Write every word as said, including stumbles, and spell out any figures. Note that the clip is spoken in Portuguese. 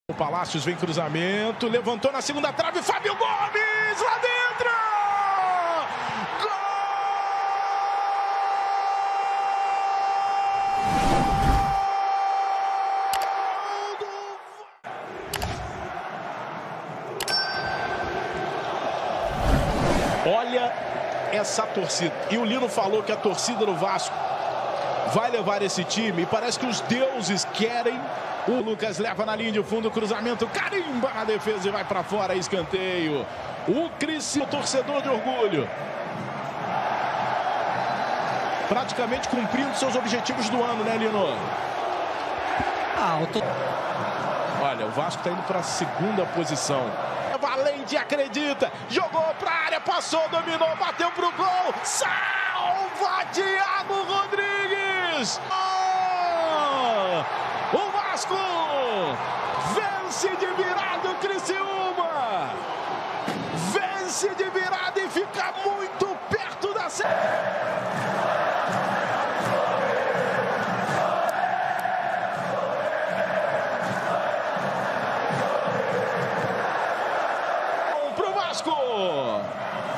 O Palácios vem cruzamento, levantou na segunda trave, Fábio Gomes lá dentro! Gol do... Olha essa torcida. E o Lino falou que a torcida do Vasco vai levar esse time e parece que os deuses querem. O Lucas leva na linha de fundo, cruzamento, carimba na defesa e vai para fora, escanteio. O Cris, torcedor de orgulho. Praticamente cumprindo seus objetivos do ano, né, Lino? Alto. Olha, o Vasco está indo para a segunda posição. É Valente, acredita, jogou para a área, passou, dominou, bateu pro gol. Salva Thiago Rodrigues! O Vasco vence de virada o Criciúma, vence de virada e fica muito perto da série. Pro Vasco.